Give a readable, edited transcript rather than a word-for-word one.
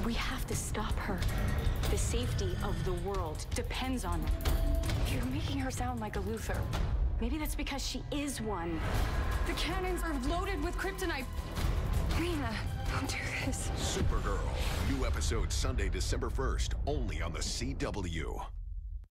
We have to stop her. The safety of the world depends on it. You're making her sound like a Luthor. Maybe that's because she is one. The cannons are loaded with kryptonite. Rena, don't do this. Supergirl. New episode Sunday, December 1st, only on the CW.